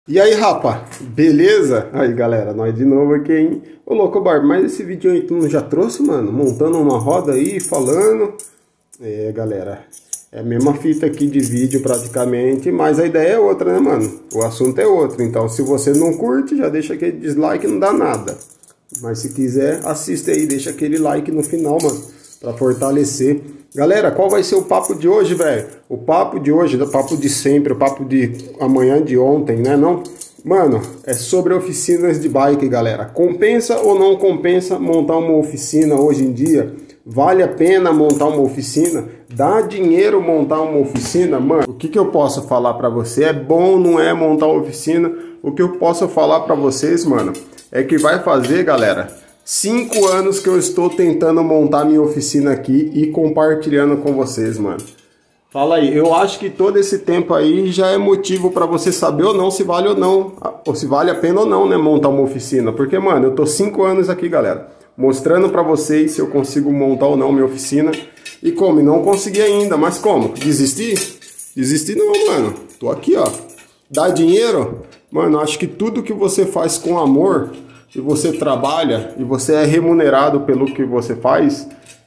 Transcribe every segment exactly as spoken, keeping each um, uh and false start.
E aí, rapa, beleza? Aí, galera, nós de novo aqui, hein? Ô, louco, Barba, mas esse vídeo aí tu não já trouxe, mano? Montando uma roda aí, falando. É, galera, é a mesma fita aqui de vídeo praticamente, mas a ideia é outra, né, mano? O assunto é outro, então se você não curte, já deixa aquele dislike, não dá nada. Mas se quiser, assista aí, deixa aquele like no final, mano, pra fortalecer. Galera, qual vai ser o papo de hoje, velho? O papo de hoje, o papo de sempre, o papo de amanhã, de ontem, né, não? Mano, é sobre oficinas de bike, galera. Compensa ou não compensa montar uma oficina hoje em dia? Vale a pena montar uma oficina? Dá dinheiro montar uma oficina? Mano, o que que eu posso falar pra você? É bom ou não é montar uma oficina? O que eu posso falar pra vocês, mano, é que vai fazer, galera, cinco anos que eu estou tentando montar minha oficina aqui e compartilhando com vocês, mano. Fala aí, eu acho que todo esse tempo aí já é motivo para você saber ou não se vale ou não, ou se vale a pena ou não, né, montar uma oficina. Porque, mano, eu tô cinco anos aqui, galera, mostrando para vocês se eu consigo montar ou não minha oficina. E como? Não consegui ainda, mas como? Desistir? Desistir não, mano. Tô aqui, ó. Dá dinheiro? Mano, acho que tudo que você faz com amor, e você trabalha, e você é remunerado pelo que você faz,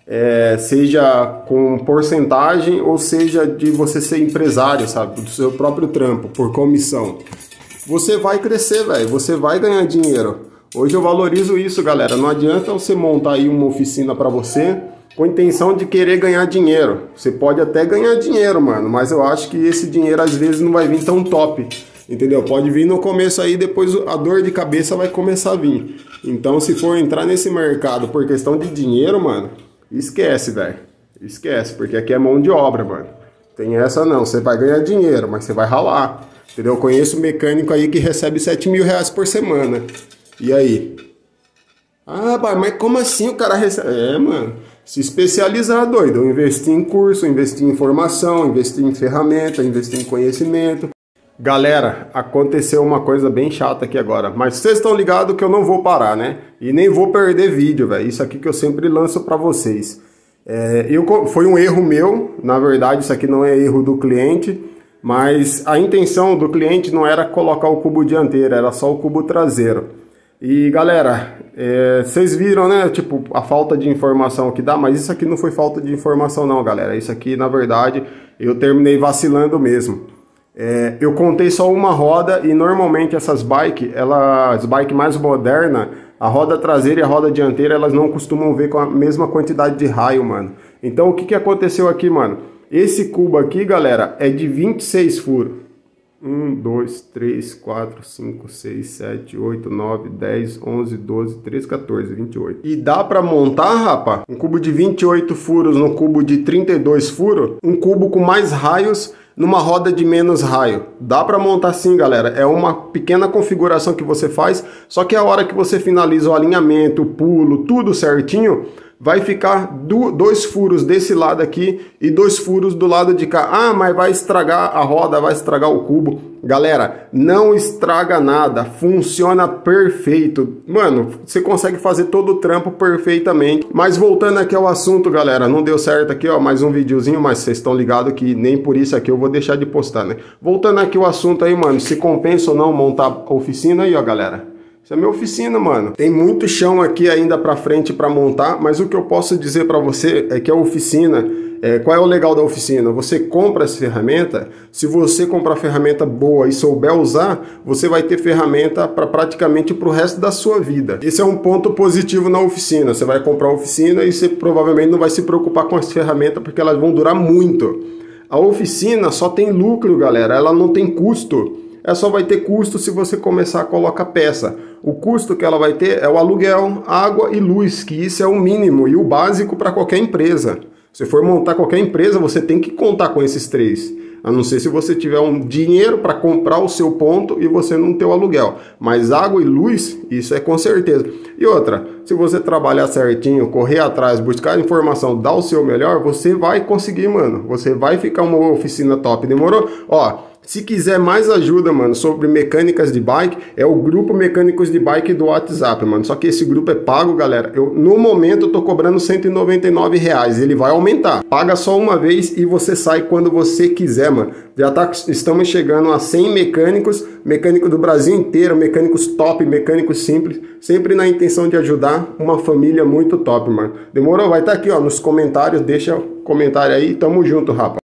é, seja com porcentagem, ou seja de você ser empresário, sabe? Do seu próprio trampo, por comissão. Você vai crescer, velho. Você vai ganhar dinheiro. Hoje eu valorizo isso, galera. Não adianta você montar aí uma oficina pra você com a intenção de querer ganhar dinheiro. Você pode até ganhar dinheiro, mano, mas eu acho que esse dinheiro às vezes não vai vir tão top. Entendeu? Pode vir no começo aí, depois a dor de cabeça vai começar a vir. Então, se for entrar nesse mercado por questão de dinheiro, mano, esquece, velho. Esquece, porque aqui é mão de obra, mano. Tem essa não, você vai ganhar dinheiro, mas você vai ralar. Entendeu? Eu conheço mecânico aí que recebe sete mil reais por semana. E aí? Ah, mas como assim o cara recebe? É, mano, se especializar, doido. Investir em curso, investir em formação, investir em ferramenta, investir em conhecimento. Galera, aconteceu uma coisa bem chata aqui agora, mas vocês estão ligados que eu não vou parar, né? E nem vou perder vídeo, velho. Isso aqui que eu sempre lanço pra vocês. É, eu, foi um erro meu, na verdade isso aqui não é erro do cliente, mas a intenção do cliente não era colocar o cubo dianteiro, era só o cubo traseiro. E galera, é, vocês viram, né, tipo, a falta de informação que dá, mas isso aqui não foi falta de informação não, galera. Isso aqui, na verdade, eu terminei vacilando mesmo. É, eu contei só uma roda e normalmente essas bikes, elas, as bikes mais modernas, a roda traseira e a roda dianteira, elas não costumam ver com a mesma quantidade de raio, mano. Então o que que aconteceu aqui, mano? Esse cubo aqui, galera, é de vinte e seis furos. um, dois, três, quatro, cinco, seis, sete, oito, nove, dez, onze, doze, treze, quatorze, vinte e oito. E dá pra montar, rapa, um cubo de vinte e oito furos no cubo de trinta e dois furos, um cubo com mais raios numa roda de menos raio. Dá pra montar sim, galera. É uma pequena configuração que você faz, só que a hora que você finaliza o alinhamento, o pulo, tudo certinho, vai ficar do, dois furos desse lado aqui e dois furos do lado de cá. Ah, mas vai estragar a roda, vai estragar o cubo. Galera, não estraga nada, funciona perfeito. Mano, você consegue fazer todo o trampo perfeitamente. Mas voltando aqui ao assunto, galera, não deu certo aqui, ó, mais um videozinho, mas vocês estão ligados que nem por isso aqui eu vou deixar de postar, né? Voltando aqui ao assunto aí, mano, se compensa ou não montar a oficina aí, ó, galera. Isso é minha oficina, mano. Tem muito chão aqui ainda pra frente pra montar, mas o que eu posso dizer pra você é que a oficina, é, qual é o legal da oficina? Você compra essa ferramenta, se você comprar ferramenta boa e souber usar, você vai ter ferramenta para praticamente pro resto da sua vida. Esse é um ponto positivo na oficina. Você vai comprar a oficina e você provavelmente não vai se preocupar com as ferramentas porque elas vão durar muito. A oficina só tem lucro, galera, ela não tem custo. Ela só vai ter custo se você começar a colocar peça. O custo que ela vai ter é o aluguel, água e luz, que isso é o mínimo e o básico para qualquer empresa. Se for montar qualquer empresa, você tem que contar com esses três. A não ser se você tiver um dinheiro para comprar o seu ponto e você não ter o aluguel. Mas água e luz, isso é com certeza. E outra, se você trabalhar certinho, correr atrás, buscar informação, dar o seu melhor, você vai conseguir, mano. Você vai ficar uma oficina top, demorou? Ó, Se quiser mais ajuda, mano, sobre mecânicas de bike, é o grupo Mecânicos de Bike do WhatsApp, mano. Só que esse grupo é pago, galera. Eu, no momento, eu tô cobrando cento e noventa e nove reais. Ele vai aumentar. Paga só uma vez e você sai quando você quiser, mano. Já tá, estamos chegando a cem mecânicos, mecânico do Brasil inteiro, mecânicos top, mecânicos simples, sempre na intenção de ajudar uma família muito top, mano. Demorou? Vai estar aqui, ó, nos comentários. Deixa o comentário aí. Tamo junto, rapaz.